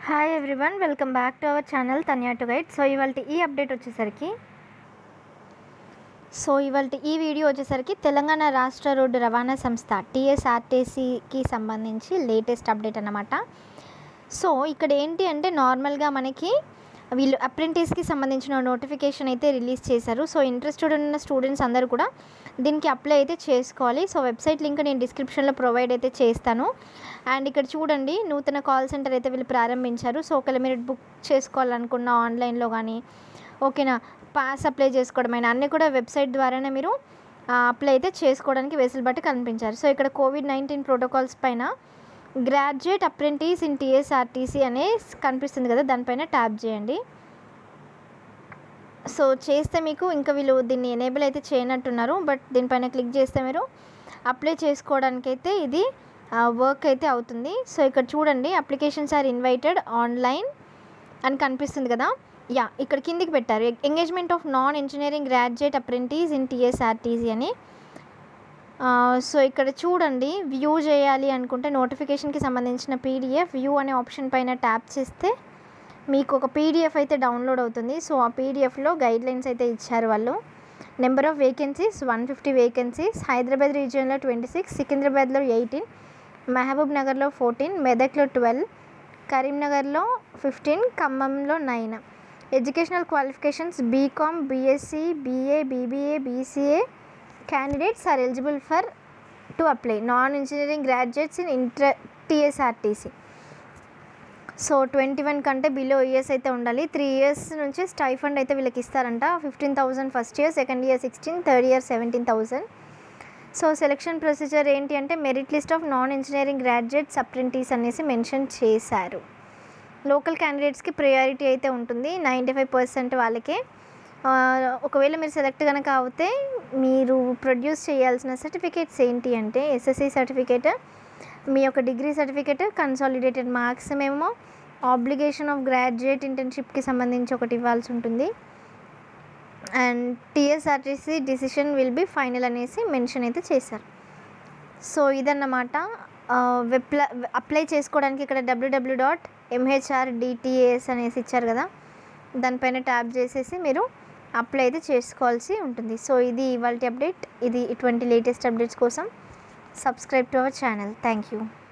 Hi everyone, welcome back to our channel Tanya to guide. ఇవాళ ఈ update వచ్చేసరికి ఈ వీడియో వచ్చేసరికి తెలంగాణ రాష్ట్ర రోడ్డు రవాణా సంస్థ TSRTCకి సంబంధించి లేటెస్ట్ అప్డేట్ అన్నమాట. ఇక్కడ ఏంటి అంటే నార్మల్గా మనకి వీళ్ళు అప్రెంటిస్కి సంబంధించిన నోటిఫికేషన్ అయితే రిలీజ్ చేశారు. ఇంట్రెస్టెడ్ ఉన్న స్టూడెంట్స్ అందరూ కూడా దీనికి అప్లై అయితే చేసుకోవాలి. వెబ్సైట్ లింక్ నేను డిస్క్రిప్షన్లో ప్రొవైడ్ అయితే చేస్తాను. అండ్ ఇక్కడ చూడండి, నూతన కాల్ సెంటర్ అయితే వీళ్ళు ప్రారంభించారు. ఒకవేళ మీరు బుక్ చేసుకోవాలనుకున్న ఆన్లైన్లో కానీ ఓకేనా, పాస్ అప్లై చేసుకోవడమైనా అన్నీ కూడా వెబ్సైట్ ద్వారానే మీరు అప్లై అయితే చేసుకోవడానికి వెసులుబాటు కనిపించారు. ఇక్కడ COVID-19 ప్రోటోకాల్స్ పైన గ్రాడ్యుయేట్ అప్రెంటిస్ ఇన్ TSRTC అనే కనిపిస్తుంది కదా, దానిపైన ట్యాప్ చేయండి. చేస్తే మీకు ఇంకా వీళ్ళు దీన్ని ఎనేబుల్ అయితే చేయనట్టున్నారు. బట్ దీనిపైన క్లిక్ చేస్తే మీరు అప్లై చేసుకోవడానికి అయితే ఇది వర్క్ అయితే అవుతుంది. ఇక్కడ చూడండి, అప్లికేషన్స్ ఆర్ ఇన్వైటెడ్ ఆన్లైన్ అని కనిపిస్తుంది కదా. ఇక్కడ కిందికి పెట్టారు engagement of non engineering graduate apprentice in TSRTC అని. ఇక్కడ చూడండి, వ్యూ చేయాలి అనుకుంటే నోటిఫికేషన్కి సంబంధించిన PDF వ్యూ అనే ఆప్షన్ పైన ట్యాప్ చేస్తే మీకు ఒక PDF అయితే డౌన్లోడ్ అవుతుంది. ఆ PDFలో గైడ్లైన్స్ అయితే ఇచ్చారు వాళ్ళు. Number of vacancies 150 vacancies. Hyderabad రీజియన్లో 26, సికింద్రాబాద్లో 18, మహబూబ్ నగర్లో 14, మెదక్లో 12, కరీంనగర్లో 15, ఖమ్మంలో 9. Educational qualifications BCom, BSc, BA, BBA, BCA candidates are eligible to apply. Non-engineering graduates in TSRTC. 21 కంటే బిలో ఇయర్స్ అయితే ఉండాలి. 3 years నుంచి స్టైఫండ్ అయితే వీళ్ళకి ఇస్తారంట. 15,000 first year, second year 16, third year 17,000. Selection procedure ఏంటి అంటే merit list of non engineering graduates apprentice అనేసి మెన్షన్ చేశారు. లోకల్ క్యాండిడేట్స్కి ప్రయారిటీ అయితే ఉంటుంది, 95% వాళ్ళకే. ఒకవేళ మీరు సెలెక్ట్ కనుక అవుతే మీరు ప్రొడ్యూస్ చేయాల్సిన సర్టిఫికేట్స్ ఏంటి అంటే SSC సర్టిఫికేట్, మీ యొక్క డిగ్రీ సర్టిఫికేట్, కన్సాలిడేటెడ్ మార్క్స్, మేము ఆబ్లిగేషన్ ఆఫ్ గ్రాడ్యుయేట్ ఇంటర్న్షిప్కి సంబంధించి ఒకటి ఇవ్వాల్సి ఉంటుంది. And TSRTC decision will be final అనేసి మెన్షన్ అయితే చేశారు. ఇదన్నమాట. అప్లై చేసుకోవడానికి ఇక్కడ www.mhrDTAS అనేసి ఇచ్చారు కదా, దానిపైన ట్యాప్ చేసేసి మీరు అప్లై అయితే చేసుకోవాల్సి ఉంటుంది. ఇది ఇవాల్టి అప్డేట్. ఇటువంటి లేటెస్ట్ అప్డేట్స్ కోసం subscribe to our channel. Thank you.